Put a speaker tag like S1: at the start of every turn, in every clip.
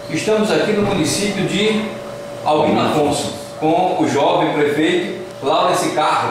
S1: Estamos aqui no município de Albino Afonso, com o jovem prefeito Laurence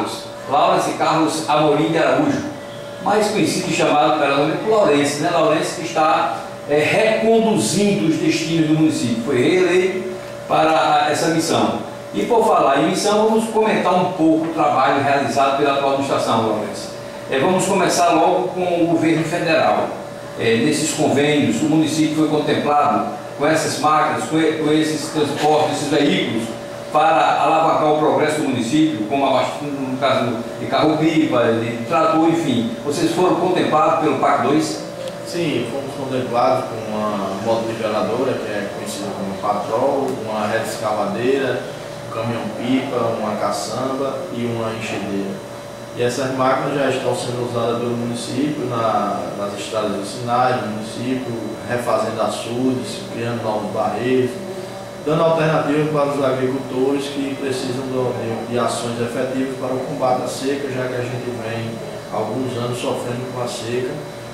S1: Carlos Amorim de Araújo, mais conhecido e chamado pela por Laurence, né? Laurence que está reconduzindo os destinos do município, foi reeleito para essa missão. E por falar em missão, vamos comentar um pouco o trabalho realizado pela atual administração, Laurence. Vamos começar logo com o governo federal. Nesses convênios, o município foi contemplado com essas máquinas, com esses transportes, esses veículos, para alavancar o progresso do município, como no caso de carro-pipa, de trator, enfim. Vocês foram contemplados pelo PAC 2?
S2: Sim, fomos contemplados com uma motoniveladora, que é conhecida como patrol, uma reta escavadeira, um caminhão-pipa, uma caçamba e uma enxadeira. E essas máquinas já estão sendo usadas pelo município nas estradas vicinais do município, refazendo açudes, criando novos barreiros, dando alternativa para os agricultores que precisam de ações efetivas para o combate à seca, já que a gente vem há alguns anos sofrendo com a seca.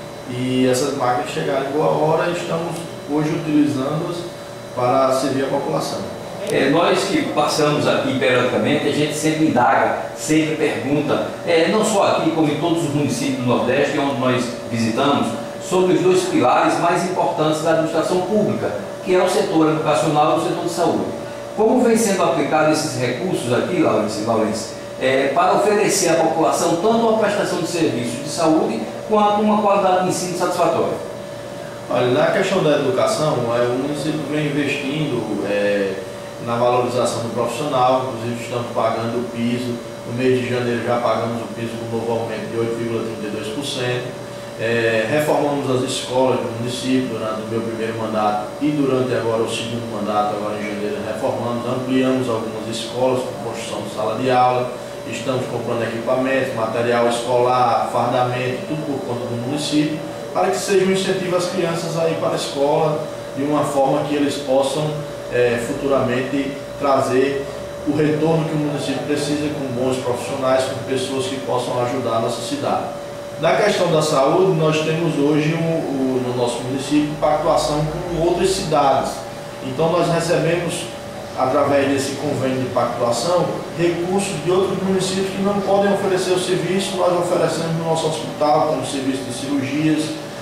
S2: E essas máquinas chegaram em boa hora e estamos hoje utilizando-as para servir a população.
S1: Nós que passamos aqui periodicamente, a gente sempre indaga, sempre pergunta, não só aqui como em todos os municípios do Nordeste, onde nós visitamos, sobre os dois pilares mais importantes da administração pública, que é o setor educacional e o setor de saúde. Como vem sendo aplicados esses recursos aqui, Laurence, para oferecer à população tanto uma prestação de serviços de saúde quanto uma qualidade de ensino satisfatória?
S2: Olha, na questão da educação, o município vem investindo na valorização do profissional, inclusive estamos pagando o piso, no mês de janeiro já pagamos o piso com um novo aumento de 8,32%, reformamos as escolas do município durante o meu primeiro mandato e durante agora o segundo mandato, agora em janeiro reformamos, ampliamos algumas escolas com construção de sala de aula, estamos comprando equipamentos, material escolar, fardamento, tudo por conta do município, para que seja um incentivo às crianças a ir para a escola de uma forma que eles possam futuramente trazer o retorno que o município precisa, com bons profissionais, com pessoas que possam ajudar a nossa cidade. Na questão da saúde, nós temos hoje no nosso município pactuação com outras cidades. Então nós recebemos, através desse convênio de pactuação, recursos de outros municípios que não podem oferecer o serviço, nós oferecemos no nosso hospital, como serviço de cirurgias,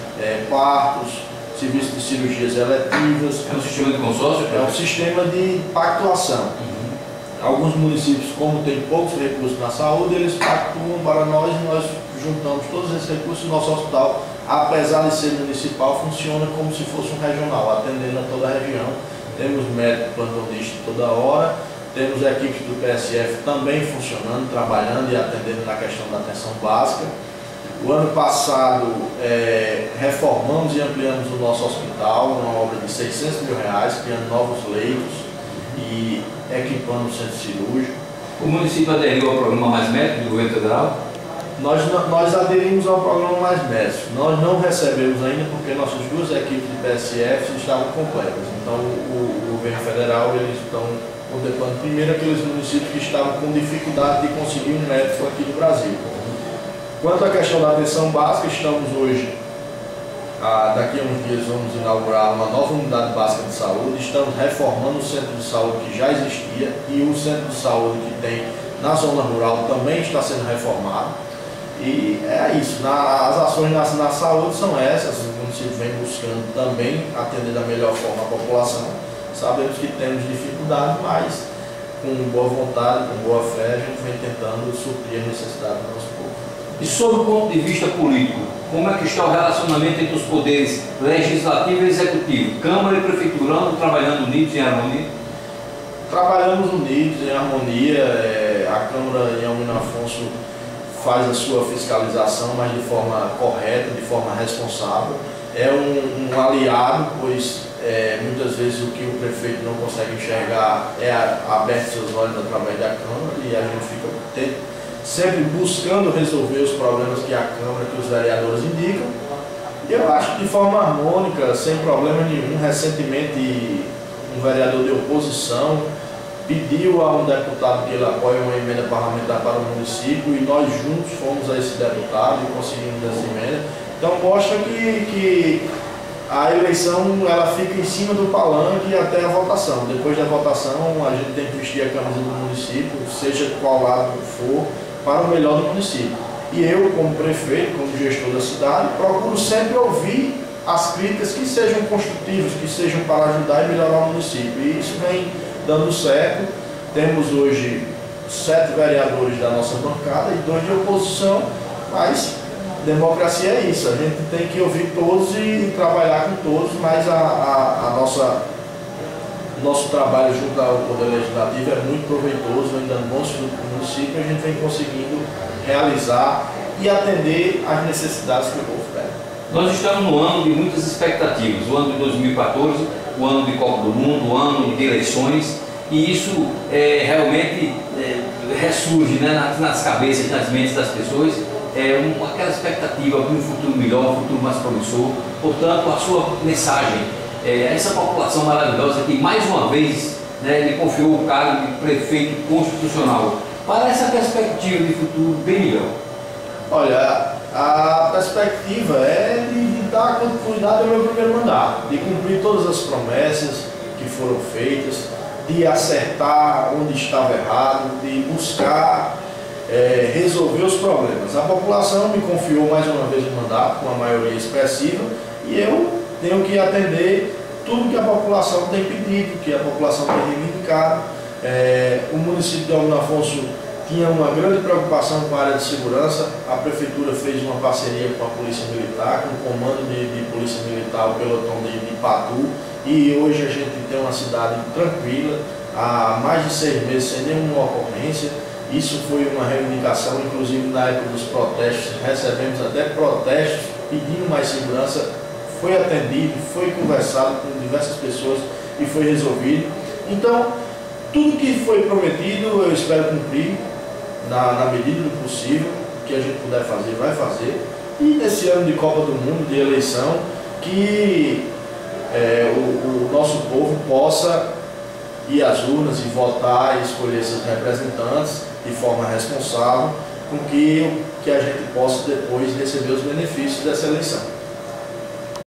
S2: partos, serviço de cirurgias eletivas.
S1: É um sistema de consórcio?
S2: É um sistema de pactuação. Alguns municípios, como tem poucos recursos na saúde, eles pactuam para nós e nós juntamos todos esses recursos. O nosso hospital, apesar de ser municipal, funciona como se fosse um regional, atendendo a toda a região. Temos médico plantonista toda hora, temos equipes do PSF também funcionando, trabalhando e atendendo na questão da atenção básica. O ano passado reformamos e ampliamos o nosso hospital, uma obra de R$600 mil, criando novos leitos e equipando o centro cirúrgico.
S1: O município aderiu ao programa Mais Médico do governo federal?
S2: Nós aderimos ao programa Mais Médico. Nós não recebemos ainda porque nossas duas equipes de PSF estavam completas. Então o governo federal, eles estão contemplando primeiro aqueles municípios que estavam com dificuldade de conseguir um médico aqui no Brasil. Quanto à questão da atenção básica, estamos hoje, daqui a uns dias vamos inaugurar uma nova unidade básica de saúde, estamos reformando o centro de saúde que já existia e o centro de saúde que tem na zona rural também está sendo reformado. E é isso, as ações na saúde são essas, o município vem buscando também atender da melhor forma a população. Sabemos que temos dificuldade, mas com boa vontade, com boa fé, a gente vem tentando suprir a necessidade do nosso povo.
S1: E sob o ponto de vista político, como é que está o relacionamento entre os poderes legislativo e executivo? Câmara e Prefeitura andam trabalhando unidos em harmonia?
S2: Trabalhamos unidos em harmonia. A Câmara em Albino Afonso faz a sua fiscalização, mas de forma correta, de forma responsável. É um aliado, pois muitas vezes o que o prefeito não consegue enxergar é aberto seus olhos através da Câmara e a gente fica sempre buscando resolver os problemas que a Câmara, que os vereadores indicam. E eu acho que de forma harmônica, sem problema nenhum. Recentemente, um vereador de oposição pediu a um deputado que ele apoie uma emenda parlamentar para o município e nós juntos fomos a esse deputado e conseguimos essa emenda. Então mostra que a eleição ela fica em cima do palanque até a votação. Depois da votação, a gente tem que vestir a camisa do município, seja qual lado for, para o melhor do município. E eu, como prefeito, como gestor da cidade, procuro sempre ouvir as críticas que sejam construtivas, que sejam para ajudar e melhorar o município. E isso vem dando certo. Temos hoje 7 vereadores da nossa bancada e 2 de oposição, mas democracia é isso, a gente tem que ouvir todos e trabalhar com todos, mas o nosso trabalho junto ao Poder Legislativo é muito proveitoso, vem dando bons frutos para o município e a gente vem conseguindo realizar e atender às necessidades que o povo pede.
S1: Nós estamos no ano de muitas expectativas, o ano de 2014, o ano de Copa do Mundo, o ano de eleições, e isso realmente ressurge, né, nas cabeças, nas mentes das pessoas, aquela expectativa de um futuro melhor, um futuro mais promissor. Portanto, a sua mensagem, essa população maravilhosa que mais uma vez, né, lhe confiou o cargo de prefeito constitucional, para essa perspectiva de futuro bem melhor.
S2: Olha, a perspectiva é de dar continuidade ao meu primeiro mandato, de cumprir todas as promessas que foram feitas, de acertar onde estava errado, de buscar resolver os problemas. A população me confiou mais uma vez o mandato com uma maioria expressiva e eu tenho que atender tudo que a população tem pedido, que a população tem reivindicado. O município de Albino Afonso tinha uma grande preocupação com a área de segurança. A prefeitura fez uma parceria com a Polícia Militar, com o comando de Polícia Militar, o pelotão de Patu, e hoje a gente tem uma cidade tranquila, há mais de 6 meses sem nenhuma ocorrência. Isso foi uma reivindicação, inclusive na época dos protestos, recebemos até protestos pedindo mais segurança, foi atendido, foi conversado com diversas pessoas e foi resolvido. Então, tudo que foi prometido eu espero cumprir na medida do possível, o que a gente puder fazer, vai fazer. E nesse ano de Copa do Mundo, de eleição, que o nosso povo possa ir às urnas e votar e escolher seus representantes de forma responsável, com que a gente possa depois receber os benefícios dessa eleição.